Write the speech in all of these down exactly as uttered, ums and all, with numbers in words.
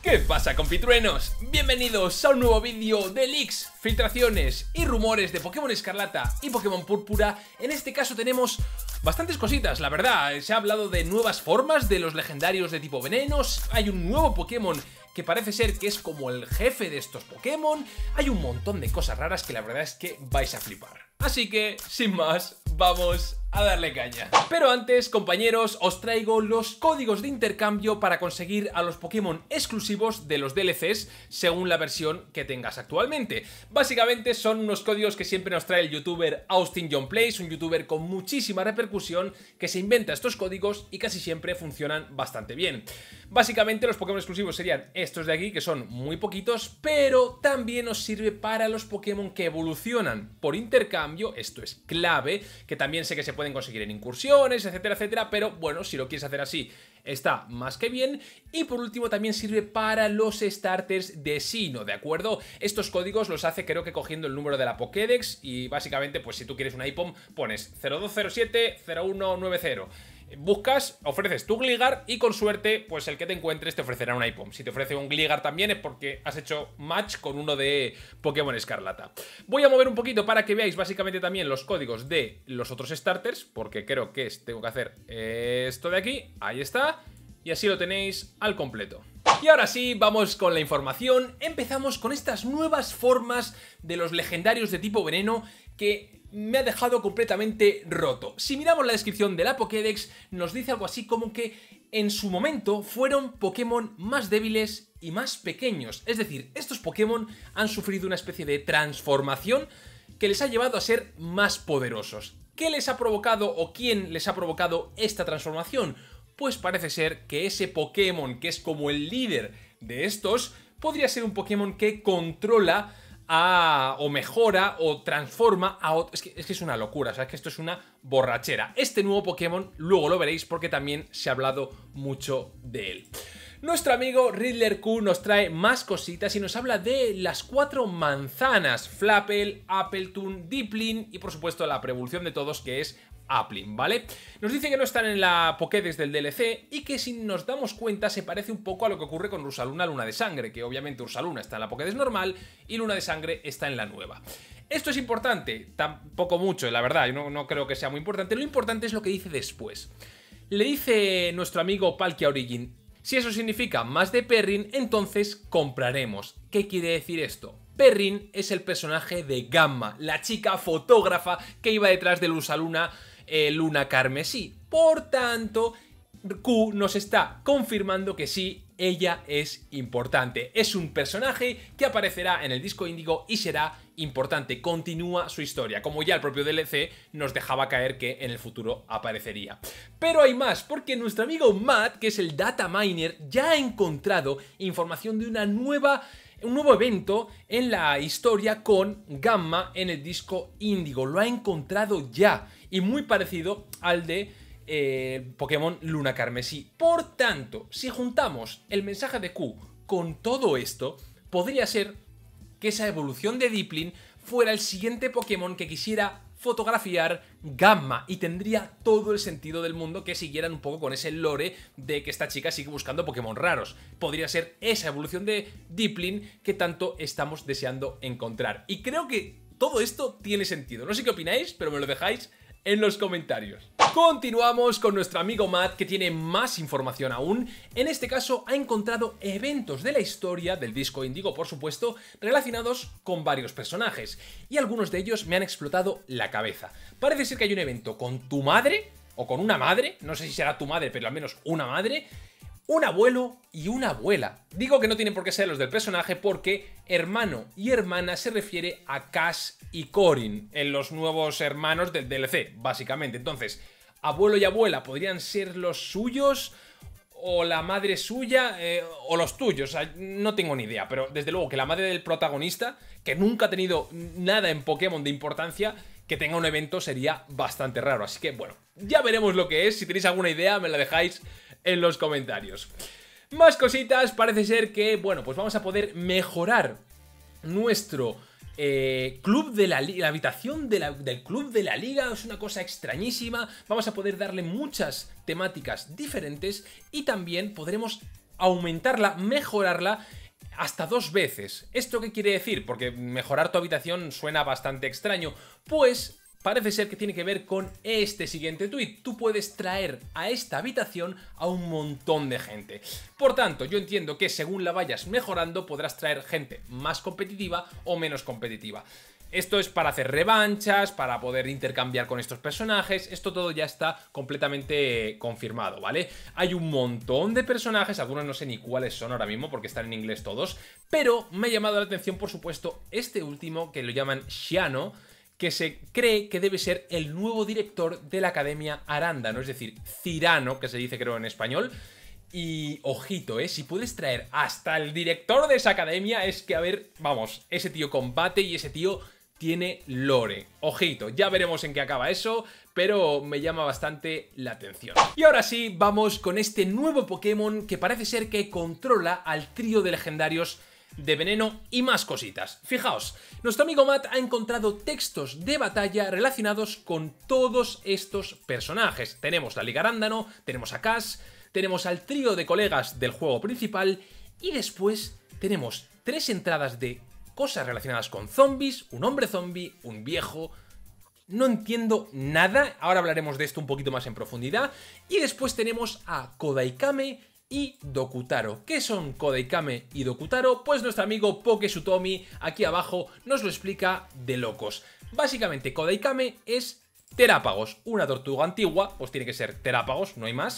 ¿Qué pasa, compitruenos? Bienvenidos a un nuevo vídeo de leaks, filtraciones y rumores de Pokémon Escarlata y Pokémon Púrpura. En este caso tenemos bastantes cositas, la verdad. Se ha hablado de nuevas formas de los legendarios de tipo venenos. Hay un nuevo Pokémon que parece ser que es como el jefe de estos Pokémon. Hay un montón de cosas raras que la verdad es que vais a flipar. Así que, sin más, vamos a darle caña. Pero antes, compañeros, os traigo los códigos de intercambio para conseguir a los Pokémon exclusivos de los D L Cs según la versión que tengas actualmente. Básicamente son unos códigos que siempre nos trae el youtuber Austin John Plays, un youtuber con muchísima repercusión que se inventa estos códigos y casi siempre funcionan bastante bien. Básicamente los Pokémon exclusivos serían estos de aquí, que son muy poquitos, pero también os sirve para los Pokémon que evolucionan por intercambio. Esto es clave, que también sé que se pueden conseguir en incursiones, etcétera, etcétera, pero bueno, si lo quieres hacer así, está más que bien. Y por último también sirve para los starters de Sinnoh, ¿de acuerdo? Estos códigos los hace creo que cogiendo el número de la Pokédex y básicamente pues si tú quieres una I P O M pones cero dos cero siete cero uno nueve cero. Buscas, ofreces tu Gligar y con suerte, pues el que te encuentres te ofrecerá una I P O M. Si te ofrece un Gligar también es porque has hecho match con uno de Pokémon Escarlata. Voy a mover un poquito para que veáis básicamente también los códigos de los otros starters, porque creo que es, tengo que hacer esto de aquí, ahí está, y así lo tenéis al completo. Y ahora sí, vamos con la información. Empezamos con estas nuevas formas de los legendarios de tipo veneno que me ha dejado completamente roto. Si miramos la descripción de la Pokédex, nos dice algo así como que en su momento fueron Pokémon más débiles y más pequeños. Es decir, estos Pokémon han sufrido una especie de transformación que les ha llevado a ser más poderosos. ¿Qué les ha provocado o quién les ha provocado esta transformación? Pues parece ser que ese Pokémon que es como el líder de estos podría ser un Pokémon que controla a, o mejora o transforma a otro. Es que, es que es una locura, o sea, es que esto es una borrachera. Este nuevo Pokémon luego lo veréis porque también se ha hablado mucho de él. Nuestro amigo Riddler Q nos trae más cositas y nos habla de las cuatro manzanas: Flapple, Appletoon, Dipplin y por supuesto la preevolución de todos, que es Applin, ¿vale? Nos dice que no están en la Pokédex del D L C y que si nos damos cuenta se parece un poco a lo que ocurre con Ursaluna Luna de Sangre, que obviamente Ursaluna está en la Pokédex normal y Luna de Sangre está en la nueva. ¿Esto es importante? Tampoco mucho, la verdad, yo no, no creo que sea muy importante. Lo importante es lo que dice después. Le dice nuestro amigo Palkia Origin: si eso significa más de Perrin, entonces compraremos. ¿Qué quiere decir esto? Perrin es el personaje de Gamma, la chica fotógrafa que iba detrás de Ursaluna eh, Luna Carmesí. Por tanto, Q nos está confirmando que sí, ella es importante. Es un personaje que aparecerá en el disco índigo y será importante. Continúa su historia, como ya el propio D L C nos dejaba caer que en el futuro aparecería. Pero hay más, porque nuestro amigo Matt, que es el data miner, ya ha encontrado información de una nueva... un nuevo evento en la historia con Gamma en el disco índigo. Lo ha encontrado ya y muy parecido al de eh, Pokémon Luna Carmesí. Por tanto, si juntamos el mensaje de Q con todo esto, podría ser que esa evolución de Dipplin fuera el siguiente Pokémon que quisiera fotografiar Gamma y tendría todo el sentido del mundo que siguieran un poco con ese lore de que esta chica sigue buscando Pokémon raros. Podría ser esa evolución de Dipplin que tanto estamos deseando encontrar. Y creo que todo esto tiene sentido. No sé qué opináis, pero me lo dejáis en los comentarios. Continuamos con nuestro amigo Matt, que tiene más información aún. En este caso ha encontrado eventos de la historia del disco índigo, por supuesto, relacionados con varios personajes, y algunos de ellos me han explotado la cabeza. Parece ser que hay un evento con tu madre, o con una madre, no sé si será tu madre, pero al menos una madre, un abuelo y una abuela. Digo que no tienen por qué ser los del personaje porque hermano y hermana se refiere a Cash y Corin en los nuevos hermanos del D L C, básicamente. Entonces, abuelo y abuela podrían ser los suyos o la madre suya eh, o los tuyos. O sea, no tengo ni idea, pero desde luego que la madre del protagonista, que nunca ha tenido nada en Pokémon de importancia, que tenga un evento sería bastante raro. Así que bueno, ya veremos lo que es. Si tenéis alguna idea me la dejáis en los comentarios. Más cositas, parece ser que, bueno, pues vamos a poder mejorar nuestro eh, club de la liga, la habitación de la, del club de la liga. Es una cosa extrañísima. Vamos a poder darle muchas temáticas diferentes y también podremos aumentarla, mejorarla hasta dos veces. ¿Esto qué quiere decir? Porque mejorar tu habitación suena bastante extraño. Pues parece ser que tiene que ver con este siguiente tuit. Tú puedes traer a esta habitación a un montón de gente. Por tanto, yo entiendo que según la vayas mejorando podrás traer gente más competitiva o menos competitiva. Esto es para hacer revanchas, para poder intercambiar con estos personajes. Esto todo ya está completamente confirmado, ¿vale? Hay un montón de personajes, algunos no sé ni cuáles son ahora mismo porque están en inglés todos, pero me ha llamado la atención, por supuesto, este último que lo llaman Shiano, que se cree que debe ser el nuevo director de la Academia Arándano, es decir, Cirano, que se dice creo en español. Y ojito, ¿eh? Si puedes traer hasta el director de esa academia, es que, a ver, vamos, ese tío combate y ese tío tiene lore. Ojito, ya veremos en qué acaba eso, pero me llama bastante la atención. Y ahora sí, vamos con este nuevo Pokémon que parece ser que controla al trío de legendarios de veneno y más cositas. Fijaos, nuestro amigo Matt ha encontrado textos de batalla relacionados con todos estos personajes. Tenemos la Liga Arándano, tenemos a Cass, tenemos al trío de colegas del juego principal y después tenemos tres entradas de cosas relacionadas con zombies, un hombre zombie, un viejo. No entiendo nada, ahora hablaremos de esto un poquito más en profundidad. Y después tenemos a Kodaikame y Dokutaro. ¿Qué son Kodaikame y Dokutaro? Pues nuestro amigo Pokesutomi aquí abajo nos lo explica de locos. Básicamente Kodaikame es Terápagos, una tortuga antigua, pues tiene que ser Terápagos, no hay más.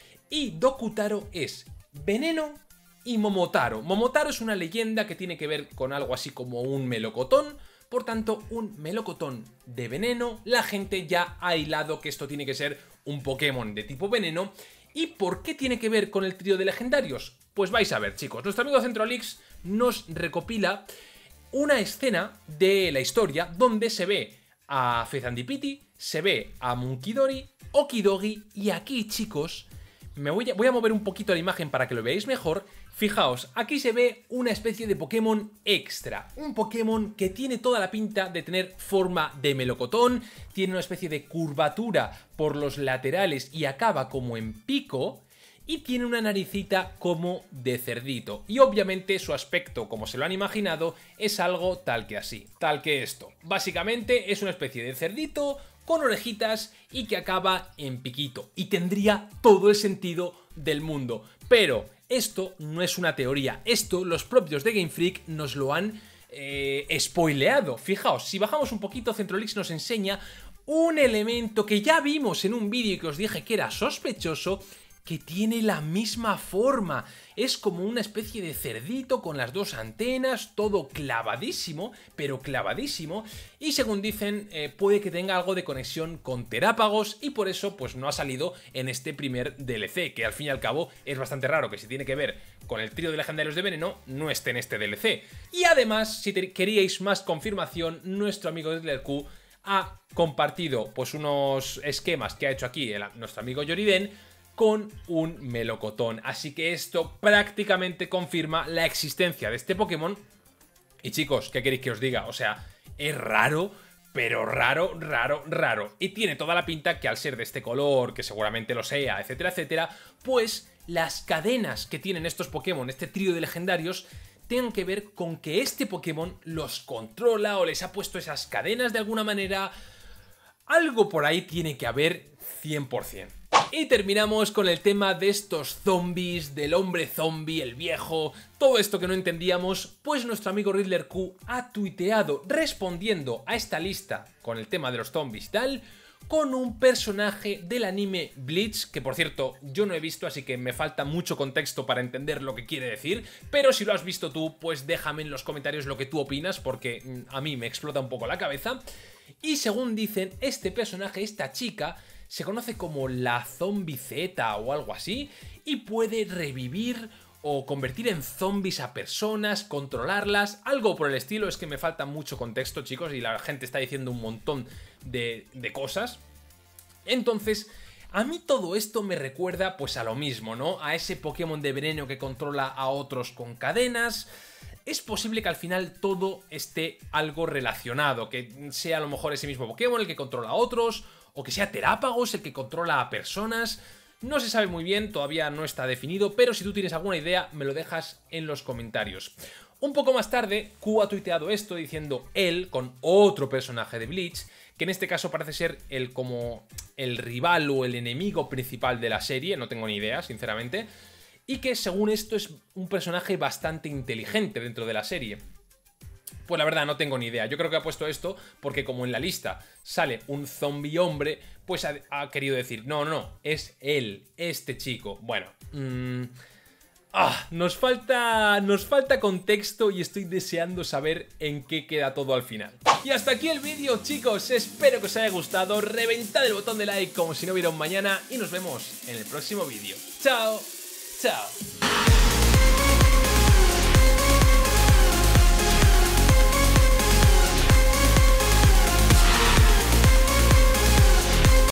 Y Dokutaro es veneno y Momotaro. Momotaro es una leyenda que tiene que ver con algo así como un melocotón. Por tanto, un melocotón de veneno. La gente ya ha hilado que esto tiene que ser un Pokémon de tipo veneno. ¿Y por qué tiene que ver con el trío de legendarios? Pues vais a ver, chicos. Nuestro amigo Centralix nos recopila una escena de la historia donde se ve a Fezandipiti, se ve a Munkidori, Okidogi y aquí, chicos, me voy a, voy a mover un poquito la imagen para que lo veáis mejor. Fijaos, aquí se ve una especie de Pokémon extra, un Pokémon que tiene toda la pinta de tener forma de melocotón, tiene una especie de curvatura por los laterales y acaba como en pico, y tiene una naricita como de cerdito. Y obviamente su aspecto, como se lo han imaginado, es algo tal que así, tal que esto. Básicamente es una especie de cerdito con orejitas y que acaba en piquito. Y tendría todo el sentido del mundo. Pero esto no es una teoría, esto los propios de Game Freak nos lo han eh, spoileado. Fijaos, si bajamos un poquito, Centralix nos enseña un elemento que ya vimos en un vídeo y que os dije que era sospechoso, que tiene la misma forma. Es como una especie de cerdito con las dos antenas, todo clavadísimo, pero clavadísimo. Y según dicen, eh, puede que tenga algo de conexión con Terápagos y por eso pues no ha salido en este primer D L C, que al fin y al cabo es bastante raro que si tiene que ver con el trío de legendarios de veneno no esté en este D L C. Y además, si queríais más confirmación, nuestro amigo Riddler-Q ha compartido pues unos esquemas que ha hecho aquí el, nuestro amigo Yoriden con un melocotón, así que esto prácticamente confirma la existencia de este Pokémon. Y chicos, ¿qué queréis que os diga? O sea, es raro, pero raro, raro, raro. Y tiene toda la pinta que al ser de este color, que seguramente lo sea, etcétera, etcétera, pues las cadenas que tienen estos Pokémon, este trío de legendarios, tengan que ver con que este Pokémon los controla o les ha puesto esas cadenas de alguna manera. Algo por ahí tiene que haber cien por cien. Y terminamos con el tema de estos zombies, del hombre zombie, el viejo, todo esto que no entendíamos, pues nuestro amigo Riddler-Q ha tuiteado respondiendo a esta lista con el tema de los zombies y tal, con un personaje del anime Bleach, que por cierto yo no he visto, así que me falta mucho contexto para entender lo que quiere decir, pero si lo has visto tú, pues déjame en los comentarios lo que tú opinas, porque a mí me explota un poco la cabeza. Y según dicen, este personaje, esta chica, se conoce como la Zombie Z o algo así, y puede revivir o convertir en zombies a personas, controlarlas, algo por el estilo. Es que me falta mucho contexto, chicos, y la gente está diciendo un montón de, de cosas. Entonces, a mí todo esto me recuerda pues a lo mismo, ¿no? A ese Pokémon de veneno que controla a otros con cadenas. Es posible que al final todo esté algo relacionado, que sea a lo mejor ese mismo Pokémon el que controla a otros, o que sea Terápagos el que controla a personas. No se sabe muy bien, todavía no está definido, pero si tú tienes alguna idea me lo dejas en los comentarios. Un poco más tarde, Q ha tuiteado esto diciendo él con otro personaje de Bleach, que en este caso parece ser el como el rival o el enemigo principal de la serie, no tengo ni idea, sinceramente, y que según esto es un personaje bastante inteligente dentro de la serie. Pues la verdad no tengo ni idea, yo creo que ha puesto esto porque como en la lista sale un zombie hombre, pues ha, ha querido decir, no, no, no, es él, este chico. Bueno, mmm... Ah, nos falta, nos falta contexto y estoy deseando saber en qué queda todo al final. Y hasta aquí el vídeo, chicos, espero que os haya gustado, reventad el botón de like como si no hubiera un mañana y nos vemos en el próximo vídeo. ¡Chao! ¡Chao!